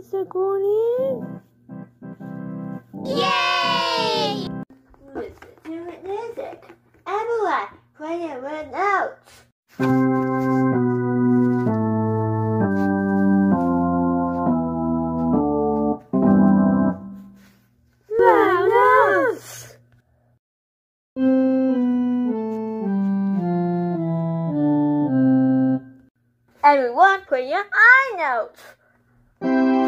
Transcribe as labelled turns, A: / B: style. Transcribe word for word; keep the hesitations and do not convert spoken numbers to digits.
A: Notekins Accordion.
B: Yay! Listen to music. Everyone, play your notes.
A: Loud notes.
B: Everyone, play your eye notes.